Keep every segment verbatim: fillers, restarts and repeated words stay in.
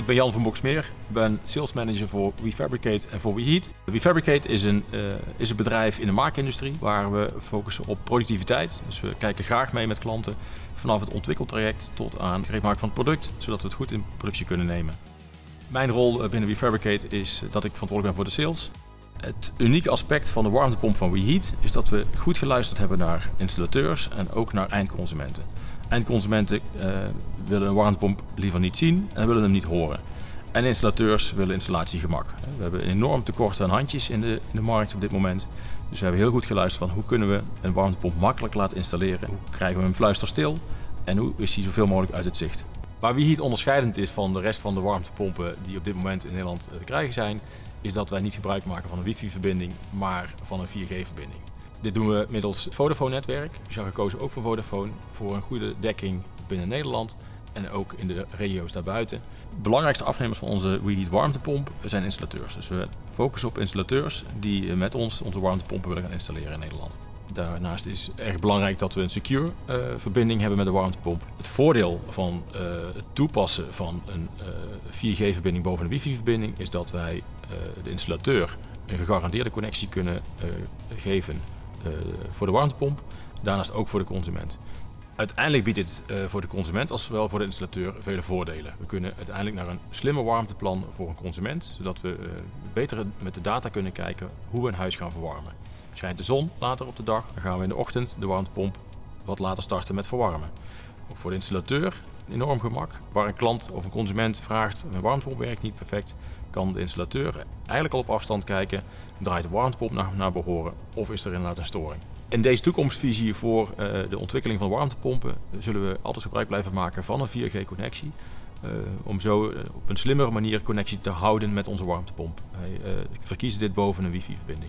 Ik ben Jan van Boxmeer, ik ben sales manager voor WeFabricate en voor WeHeat. WeFabricate is een, uh, is een bedrijf in de maakindustrie waar we focussen op productiviteit. Dus we kijken graag mee met klanten vanaf het ontwikkeltraject tot aan het maken van het product, zodat we het goed in productie kunnen nemen. Mijn rol binnen WeFabricate is dat ik verantwoordelijk ben voor de sales. Het unieke aspect van de warmtepomp van WeHeat is dat we goed geluisterd hebben naar installateurs en ook naar eindconsumenten. Eindconsumenten uh, willen een warmtepomp liever niet zien en willen hem niet horen. En installateurs willen installatiegemak. We hebben een enorm tekort aan handjes in de, in de markt op dit moment. Dus we hebben heel goed geluisterd van hoe kunnen we een warmtepomp makkelijk laten installeren. Hoe krijgen we hem fluisterstil en hoe is hij zoveel mogelijk uit het zicht. Waar WeHeat onderscheidend is van de rest van de warmtepompen die op dit moment in Nederland te krijgen zijn, is dat wij niet gebruik maken van een wifi-verbinding, maar van een vier G-verbinding. Dit doen we middels het Vodafone-netwerk. We zijn gekozen ook voor Vodafone voor een goede dekking binnen Nederland en ook in de regio's daarbuiten. De belangrijkste afnemers van onze WeHeat warmtepomp zijn installateurs. Dus we focussen op installateurs die met ons onze warmtepompen willen gaan installeren in Nederland. Daarnaast is het erg belangrijk dat we een secure uh, verbinding hebben met de warmtepomp. Het voordeel van uh, het toepassen van een uh, vier G-verbinding boven een wifi-verbinding is dat wij uh, de installateur een gegarandeerde connectie kunnen uh, geven uh, voor de warmtepomp, daarnaast ook voor de consument. Uiteindelijk biedt dit uh, voor de consument als wel voor de installateur vele voordelen. We kunnen uiteindelijk naar een slimmer warmteplan voor een consument, zodat we uh, beter met de data kunnen kijken hoe we een huis gaan verwarmen. Schijnt de zon later op de dag, dan gaan we in de ochtend de warmtepomp wat later starten met verwarmen. Ook voor de installateur een enorm gemak. Waar een klant of een consument vraagt, mijn warmtepomp werkt niet perfect, kan de installateur eigenlijk al op afstand kijken, draait de warmtepomp naar, naar behoren of is er inderdaad een storing. In deze toekomstvisie voor uh, de ontwikkeling van warmtepompen zullen we altijd gebruik blijven maken van een vier G-connectie. Uh, om zo uh, op een slimmere manier connectie te houden met onze warmtepomp. Wij uh, verkiezen dit boven een wifi-verbinding.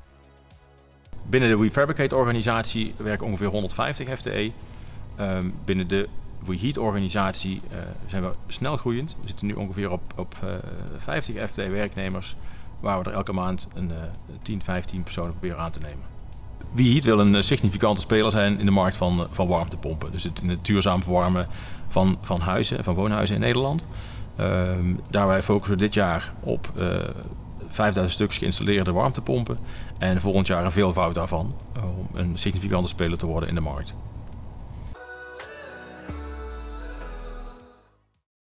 Binnen de WeFabricate-organisatie werken ongeveer honderdvijftig F T E. Um, binnen de WeHeat-organisatie uh, zijn we snel groeiend. We zitten nu ongeveer op, op uh, vijftig F T E-werknemers, waar we er elke maand een uh, tien, vijftien personen proberen aan te nemen. WeHeat wil een significante speler zijn in de markt van, van warmtepompen. Dus het, in het duurzaam verwarmen van, van huizen, van woonhuizen in Nederland. Um, daarbij focussen we dit jaar op uh, vijfduizend stuks geïnstalleerde warmtepompen en volgend jaar een veelvoud daarvan om een significante speler te worden in de markt.